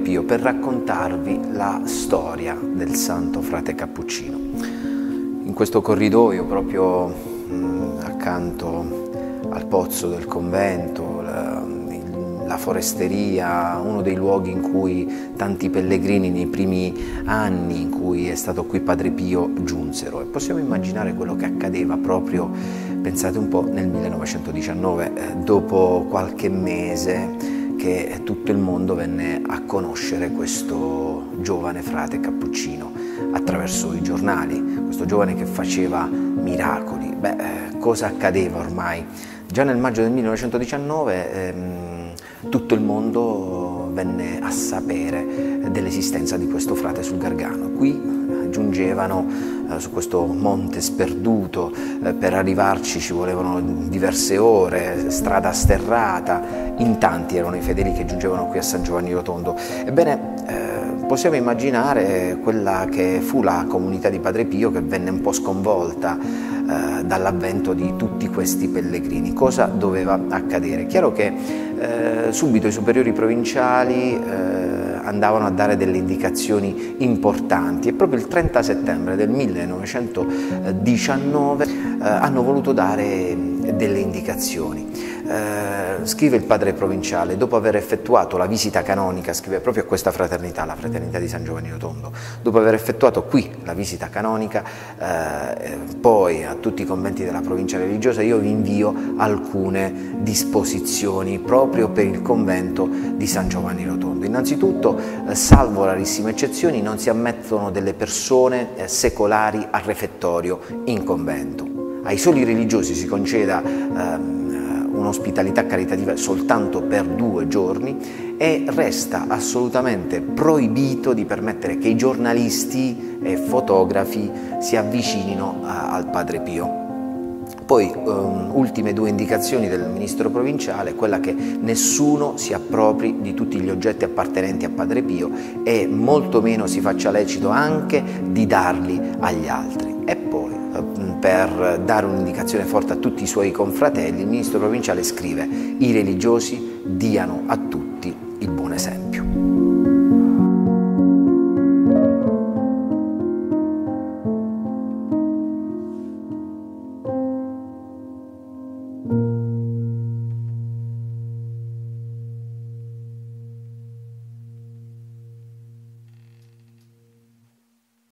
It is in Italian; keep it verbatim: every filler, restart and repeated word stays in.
Pio per raccontarvi la storia del Santo Frate Cappuccino. In questo corridoio, proprio mh, accanto al pozzo del convento, la, la foresteria, uno dei luoghi in cui tanti pellegrini nei primi anni in cui è stato qui Padre Pio giunsero, e possiamo immaginare quello che accadeva proprio, pensate un po', nel millenovecentodiciannove, eh, dopo qualche mese che tutto il mondo venne a conoscere questo giovane frate cappuccino attraverso i giornali, questo giovane che faceva miracoli. Beh, eh, cosa accadeva ormai? Già nel maggio del millenovecentodiciannove ehm, tutto il mondo venne a sapere dell'esistenza di questo frate sul Gargano. Qui giungevano eh, su questo monte sperduto, eh, per arrivarci ci volevano diverse ore, strada sterrata, in tanti erano i fedeli che giungevano qui a San Giovanni Rotondo. Ebbene, eh, possiamo immaginare quella che fu la comunità di Padre Pio, che venne un po' sconvolta eh, dall'avvento di tutti questi pellegrini. Cosa doveva accadere? Chiaro che eh, subito i superiori provinciali eh, andavano a dare delle indicazioni importanti, e proprio il trenta settembre del millenovecentodiciannove eh, hanno voluto dare delle indicazioni. Eh, scrive il padre provinciale, dopo aver effettuato la visita canonica, scrive proprio a questa fraternità, la fraternità di San Giovanni Rotondo, dopo aver effettuato qui la visita canonica, eh, poi a tutti i conventi della provincia religiosa, io vi invio alcune disposizioni proprio per il convento di San Giovanni Rotondo. Innanzitutto, eh, salvo rarissime eccezioni, non si ammettono delle persone eh, secolari al refettorio in convento. Ai soli religiosi si conceda ehm, un'ospitalità caritativa soltanto per due giorni, e resta assolutamente proibito di permettere che i giornalisti e fotografi si avvicinino a, al Padre Pio. Poi um, ultime due indicazioni del ministro provinciale, quella che nessuno si appropri di tutti gli oggetti appartenenti a Padre Pio e molto meno si faccia lecito anche di darli agli altri. E poi, per dare un'indicazione forte a tutti i suoi confratelli, il ministro provinciale scrive: i religiosi diano a tutti il buon esempio.